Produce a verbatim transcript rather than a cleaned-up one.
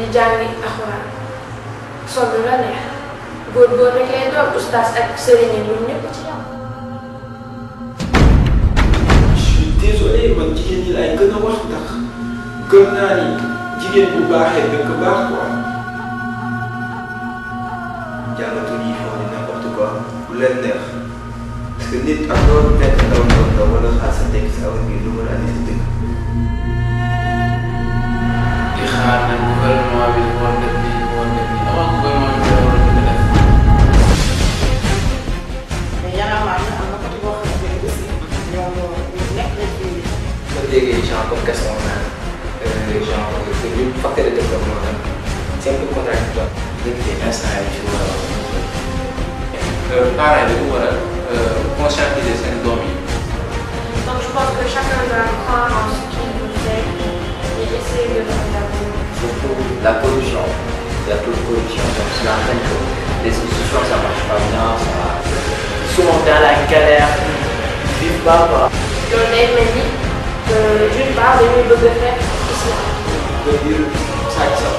di jàngi alxuraan sol lu la neex góor góor rek lay doon oustaz ak sëriñ yi ñoom ñëpp ci yow. Je suis désolé man jigéen ñi laay gën a wax ndax gëm naa ni jigéen bu baaxee dëkk baax quoi. jàngatu yi foo ni n'importe quoi bu leen neex parce que nit ak loolu nekk ndaw ndaw ndaw wala xaar sa tekki sa avenir lu mën a andi sa dëkk. di xaar nag gouvernement bi war def nii war def nii avant gouvernement bi war a def. mais yaakaar naa am na côté boo xamante ne aussi ñoom nekk nañ ci. soo déggee genre comme question naan genre que ñu facteur de développement tam c'est un peu contradictoire. dañ koy instant yi ci war a parents yi dañu war a conscientiser seen doom yi. Donc je pense que chacun doit croire en ce qu'il fait et essayer de le regarder. Surtout la pollution, il y a trop de pollution, donc c'est en train que les institutions ça marche pas bien, ça ils sont dans la galère, ils vivent pas quoi. loolu day mel ni d'une part dañuy bëgg a fekk islam. nga jël sàcc sa